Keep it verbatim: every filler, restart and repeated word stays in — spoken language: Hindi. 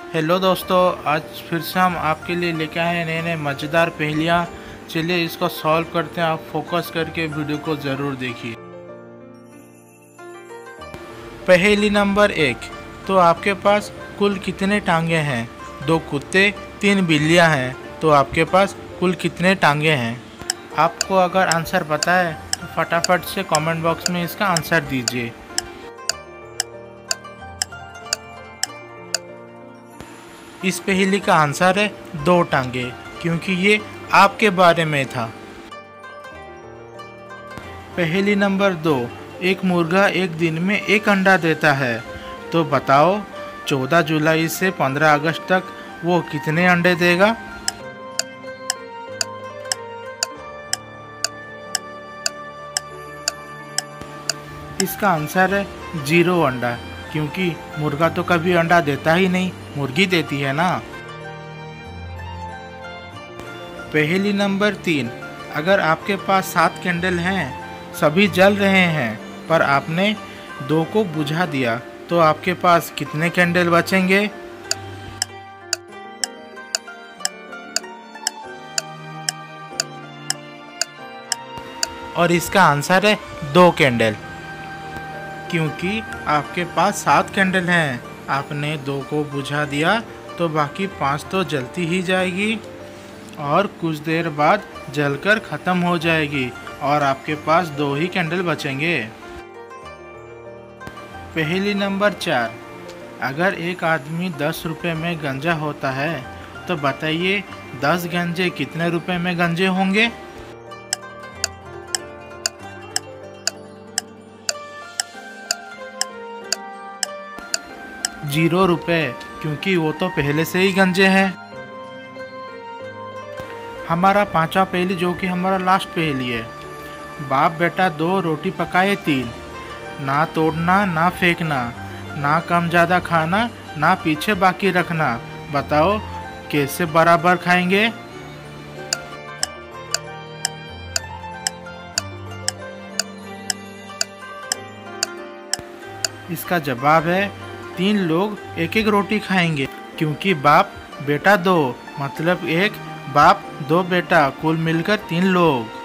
हेलो दोस्तों, आज फिर से हम आपके लिए लेके आए हैं नए नए मज़ेदार पहेलियाँ। चलिए इसको सॉल्व करते हैं। आप फोकस करके वीडियो को ज़रूर देखिए। पहेली नंबर एक। तो आपके पास कुल कितने टांगे हैं? दो कुत्ते, तीन बिल्लियाँ हैं, तो आपके पास कुल कितने टांगे हैं? आपको अगर आंसर पता है तो फटाफट से कमेंट बॉक्स में इसका आंसर दीजिए। इस पहेली का आंसर है दो टांगे, क्योंकि ये आपके बारे में था। पहेली नंबर दो। एक मुर्गा एक दिन में एक अंडा देता है, तो बताओ चौदह जुलाई से पंद्रह अगस्त तक वो कितने अंडे देगा? इसका आंसर है जीरो अंडा, क्योंकि मुर्गा तो कभी अंडा देता ही नहीं, मुर्गी देती है ना। पहेली नंबर तीन। अगर आपके पास सात कैंडल हैं, सभी जल रहे हैं, पर आपने दो को बुझा दिया, तो आपके पास कितने कैंडल बचेंगे? और इसका आंसर है दो कैंडल, क्योंकि आपके पास सात कैंडल हैं, आपने दो को बुझा दिया तो बाकी पांच तो जलती ही जाएगी और कुछ देर बाद जलकर ख़त्म हो जाएगी और आपके पास दो ही कैंडल बचेंगे। पहेली नंबर चार। अगर एक आदमी दस रुपये में गंजा होता है, तो बताइए दस गंजे कितने रुपए में गंजे होंगे? जीरो रुपए, क्योंकि वो तो पहले से ही गंजे हैं। हमारा पांचवा पहेली, जो कि हमारा लास्ट पहेली है। बाप बेटा दो, रोटी पकाए तीन, ना तोड़ना ना फेंकना, ना कम ज़्यादा खाना, ना पीछे बाकी रखना, बताओ कैसे बराबर खाएंगे? इसका जवाब है तीन लोग एक एक रोटी खाएंगे, क्योंकि बाप बेटा दो, मतलब एक बाप दो बेटा, कुल मिलकर तीन लोग।